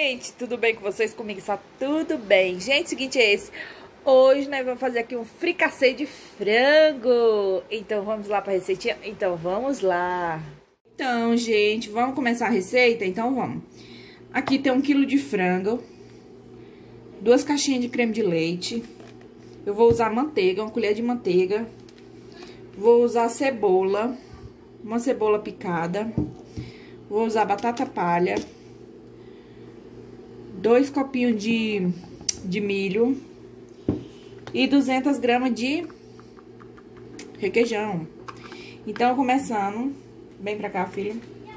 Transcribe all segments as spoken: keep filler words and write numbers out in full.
gente, tudo bem com vocês? Comigo está tudo bem. Gente, o seguinte é esse. Hoje nós vamos fazer aqui um fricassê de frango. Então vamos lá para a receitinha? Então vamos lá. Então, gente, vamos começar a receita? Então vamos. Aqui tem um quilo de frango, duas caixinhas de creme de leite. Eu vou usar manteiga, uma colher de manteiga. Vou usar cebola, uma cebola picada. Vou usar batata palha, dois copinhos de, de milho e duzentas gramas de requeijão. Então, começando, vem pra cá, filha.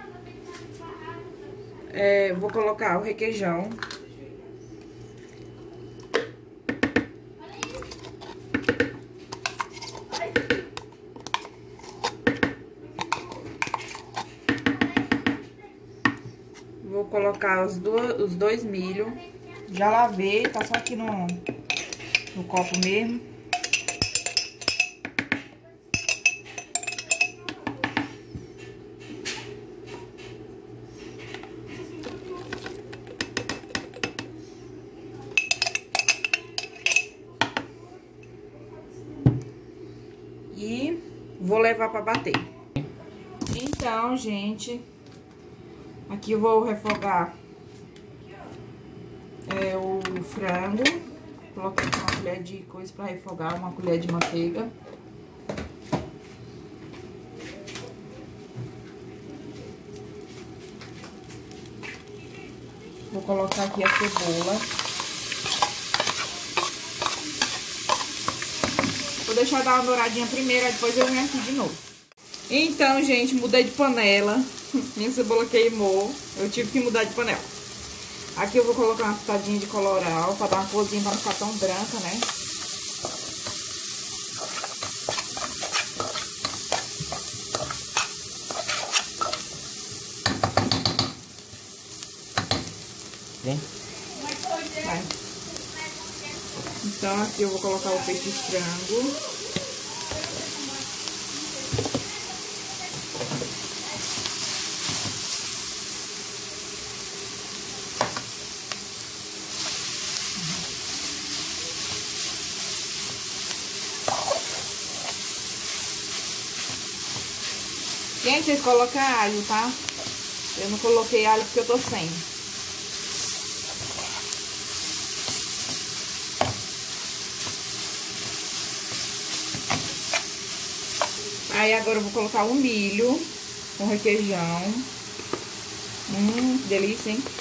É, vou colocar o requeijão. Vou colocar os, do, os dois milho. Já lavei, tá só aqui no, no copo mesmo. E vou levar pra bater. Então, gente... Aqui eu vou refogar é, o frango. Coloquei aqui uma colher de coisa pra refogar, uma colher de manteiga. Vou colocar aqui a cebola. Vou deixar dar uma douradinha primeiro, depois eu venho aqui de novo. Então, gente, mudei de panela. Minha cebola queimou, eu tive que mudar de panela. Aqui eu vou colocar uma pitadinha de colorau pra dar uma corzinha, pra não ficar tão branca, né? Vem. Vai. Então aqui eu vou colocar o peito de frango. Gente, vocês colocam alho, tá? Eu não coloquei alho porque eu tô sem. Aí agora eu vou colocar o milho com requeijão. Hum, que delícia, hein?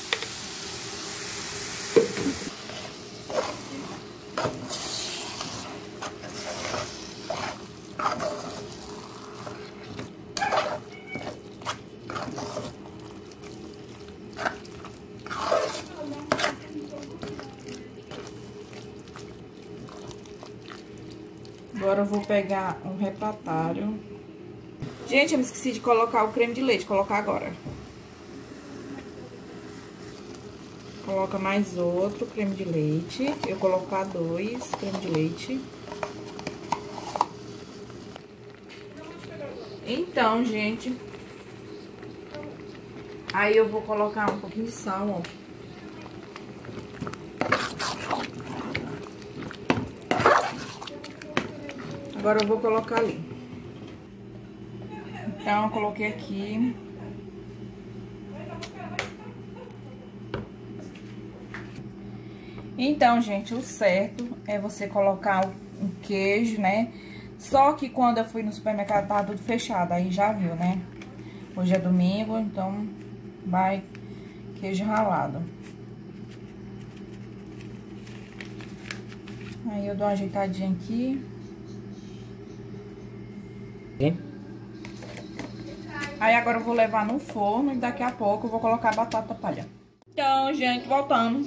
Agora eu vou pegar um refratário. Gente, eu me esqueci de colocar o creme de leite. Colocar agora. Coloca mais outro creme de leite. Eu vou colocar dois creme de leite. Então, gente. Aí eu vou colocar um pouquinho de sal, ó. Agora eu vou colocar ali. Então, eu coloquei aqui. Então, gente, o certo é você colocar um queijo, né? Só que quando eu fui no supermercado, tava tudo fechado. Aí já viu, né? Hoje é domingo, então vai queijo ralado. Aí eu dou uma ajeitadinha aqui. Aí agora eu vou levar no forno e daqui a pouco eu vou colocar a batata palha. Então, gente, voltando.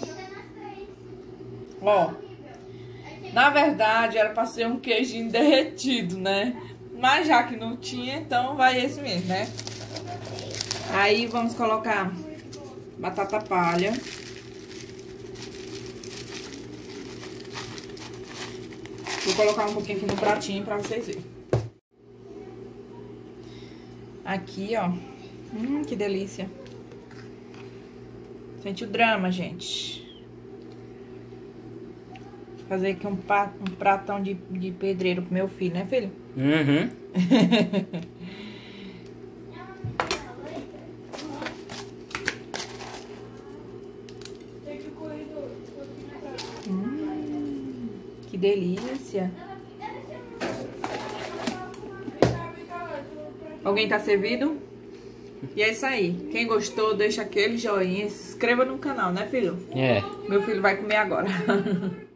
Ó, na verdade era pra ser um queijinho derretido, né? Mas já que não tinha, então vai esse mesmo, né? Aí vamos colocar batata palha. Vou colocar um pouquinho aqui no pratinho pra vocês verem. Aqui, ó. Hum, que delícia. Sente o drama, gente. Fazer aqui um, pa, um pratão de, de pedreiro pro meu filho, né, filho? Uhum. hum, que delícia. Alguém tá servido? E é isso aí. Quem gostou, deixa aquele joinha. Se inscreva no canal, né, filho? É. Meu filho vai comer agora.